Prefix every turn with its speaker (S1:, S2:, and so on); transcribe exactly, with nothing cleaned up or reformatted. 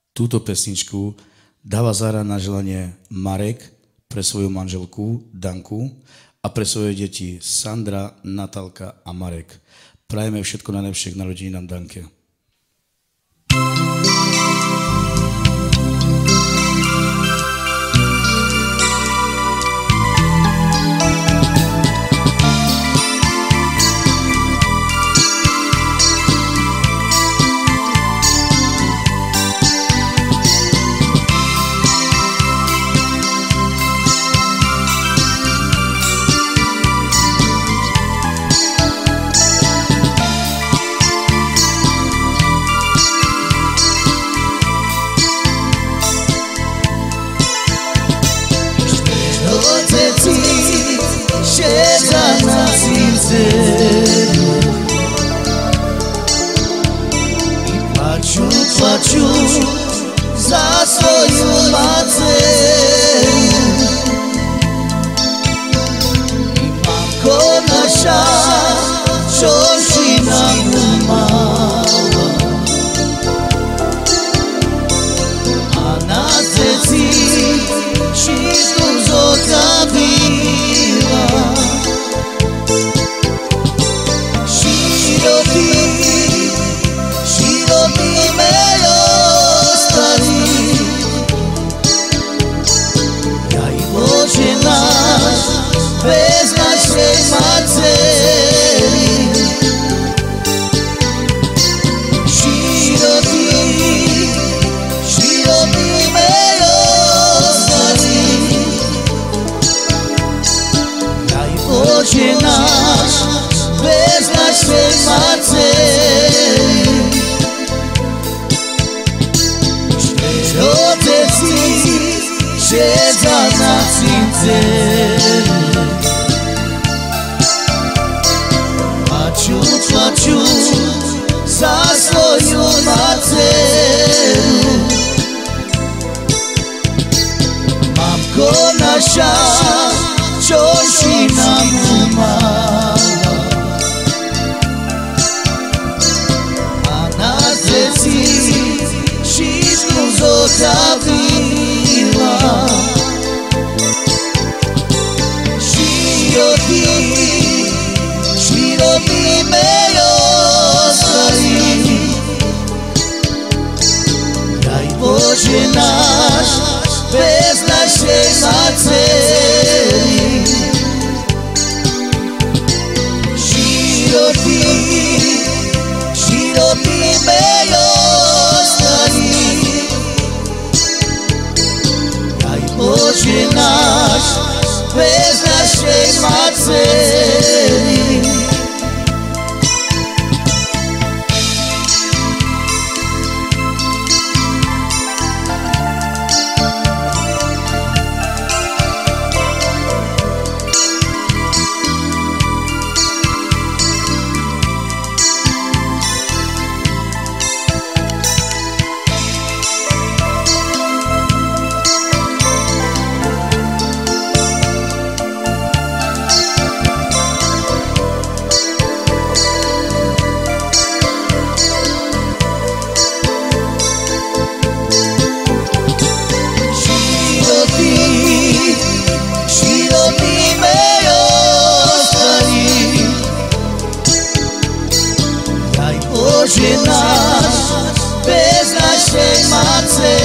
S1: Túto pesničku dáva zahrať na želanie Marek pre svoju manželku Danku a pre svoje deti Sandra, Natálka a Marek. Prajeme všetko najlepšie k narodeninám Danke.
S2: Plaču, plaču za svoju maceru. I mamko naša, čo si nam umala, a na ceci čistu zotavila. Bez našej macery široký, široký mej ostali. Daj Bože náš, bez našej macery. Oteci, všetza na cinceru. Plaču, plaču za svoju maceru. Mamko naša, čo si nam umala, a na ceci čistu zotavila. Široký, široký mej ostali. Daj Bože náš, bez našej macery. Široký, široký mej ostali. Daj Bože náš, bez našej macery. Bože náš, bez našej macery.